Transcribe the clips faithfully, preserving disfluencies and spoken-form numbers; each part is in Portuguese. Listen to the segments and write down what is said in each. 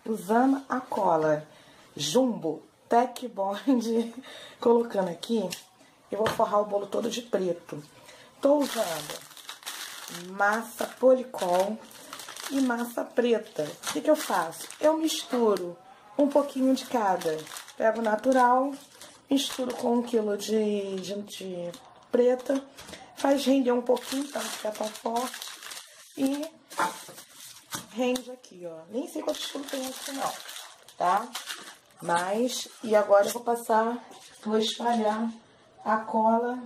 usando a cola Jumbo Tech Bond, colocando aqui, eu vou forrar o bolo todo de preto. Tô usando massa policol e massa preta. O que que eu faço? Eu misturo um pouquinho de cada. Pego natural, misturo com um quilo de, de, de preta, faz render um pouquinho para não ficar tão forte e rende aqui, ó. Nem sei quanto estilo tem aqui não, tá? Mas, e agora eu vou passar, vou espalhar a cola,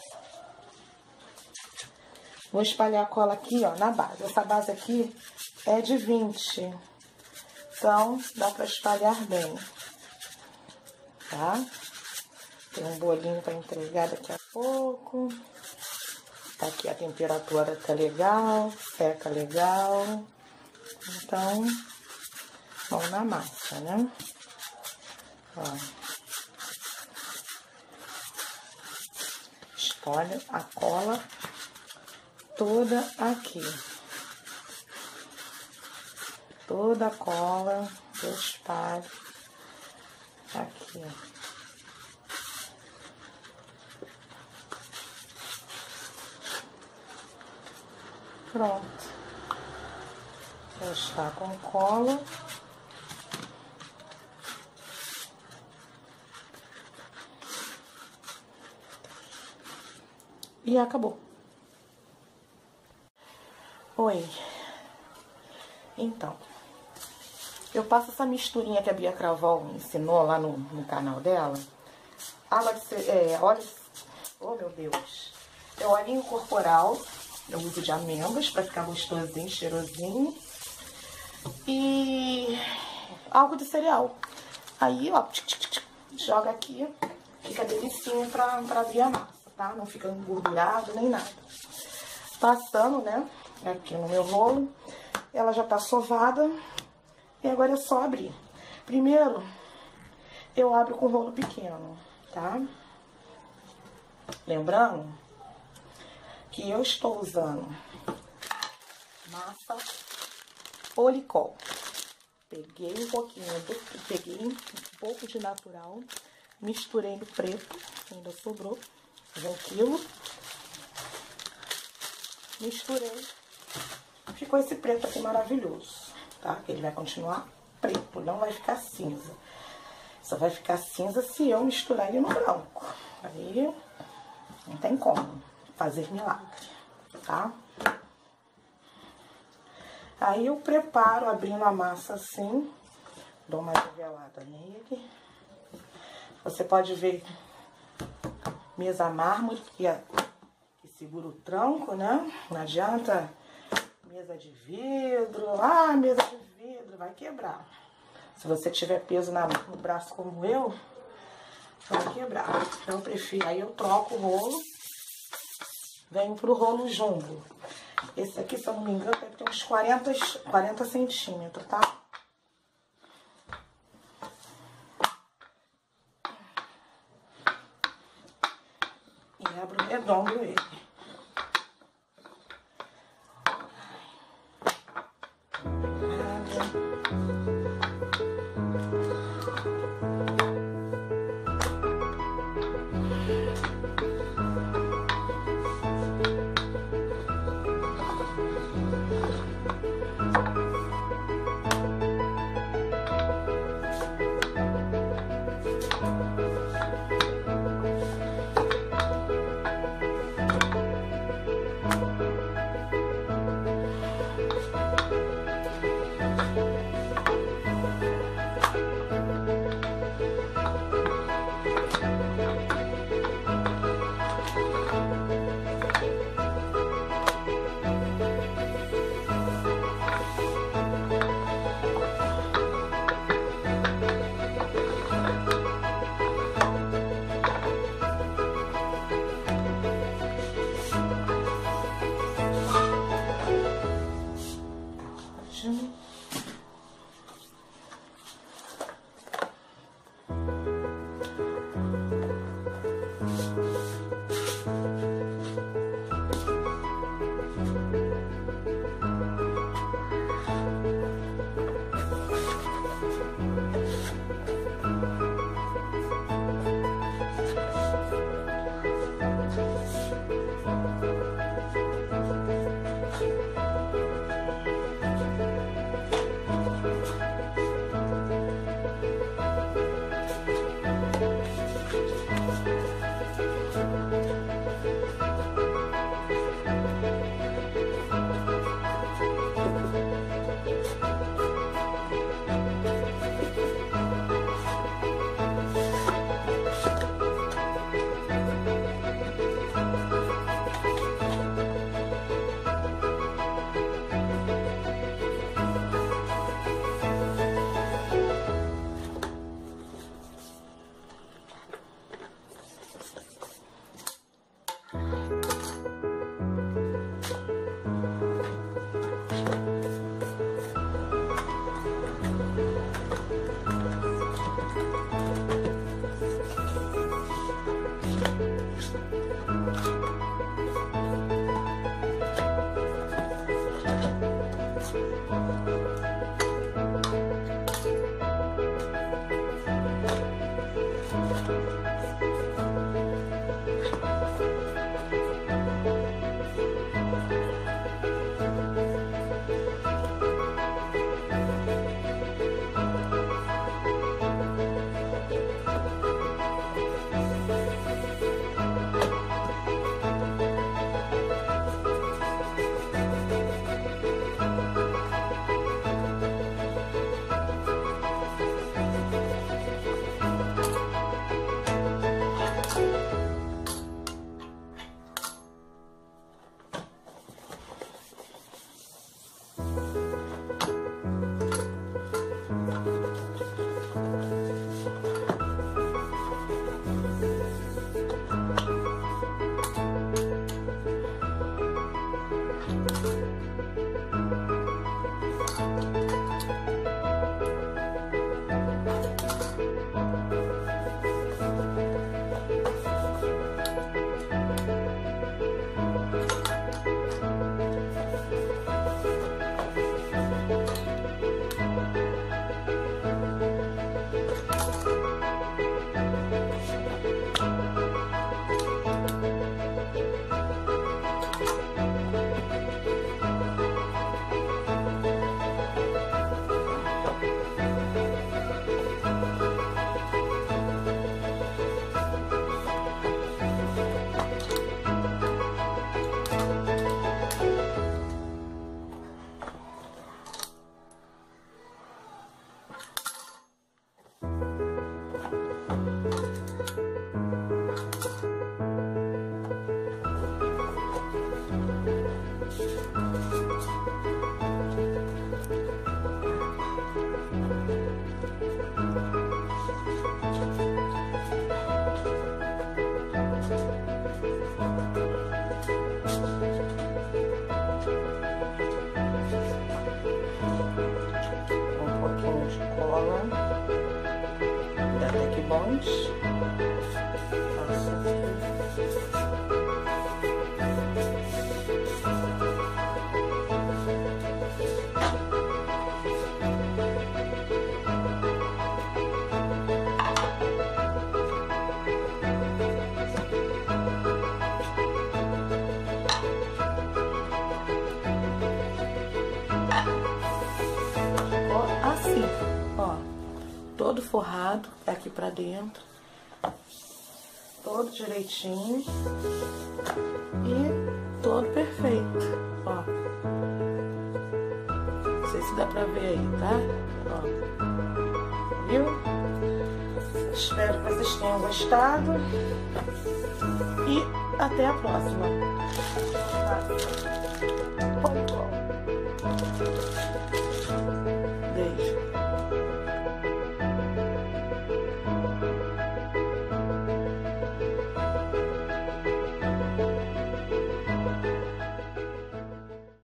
vou espalhar a cola aqui, ó, na base. Essa base aqui é de vinte, então dá pra espalhar bem, tá? Tem um bolinho pra entregar daqui a pouco. Tá aqui a temperatura, tá legal, seca legal. Então, vamos na massa, né? Ó. Espalha a cola toda aqui. Toda a cola eu espalho aqui, ó. Pronto. Já está com cola. E acabou. Oi. Então, eu passo essa misturinha que a Bia Cravol me ensinou lá no, no canal dela. Água de, é, óleo, oh meu Deus, é olhinho corporal. Eu uso de amêndoas para ficar gostosinho, cheirosinho. E algo de cereal. Aí, ó, tchic, tchic, tchic, joga aqui, fica delicinho pra, pra abrir a massa, tá? Não fica engordurado nem nada. Passando, né, aqui no meu rolo, ela já tá sovada. E agora é só abrir. Primeiro, eu abro com rolo pequeno, tá? Lembrando que eu estou usando massa policol. Peguei um pouquinho, do, peguei um pouco de natural, misturei no preto, ainda sobrou, um quilo. Misturei, ficou esse preto aqui maravilhoso, tá? Ele vai continuar preto, não vai ficar cinza. Só vai ficar cinza se eu misturar ele no branco. Aí não tem como fazer milagre, tá? Aí eu preparo abrindo a massa assim, dou uma nivelada nele. Você pode ver mesa mármore que, é, que segura o tronco, né? Não adianta mesa de vidro. Ah, mesa de vidro, vai quebrar. Se você tiver peso na, no braço como eu, vai quebrar. Então eu prefiro, aí eu troco o rolo. Venho pro rolo jumbo. Esse aqui, se eu não me engano, deve ter uns quarenta, quarenta centímetros, tá? E abro redondo ele. cola da Tec Bond. Assim, ó, todo forrado aqui pra dentro, todo direitinho e todo perfeito, ó. Não sei se dá pra ver aí, tá? Ó, viu? Espero que vocês tenham gostado e até a próxima. Tá? Bom, bom.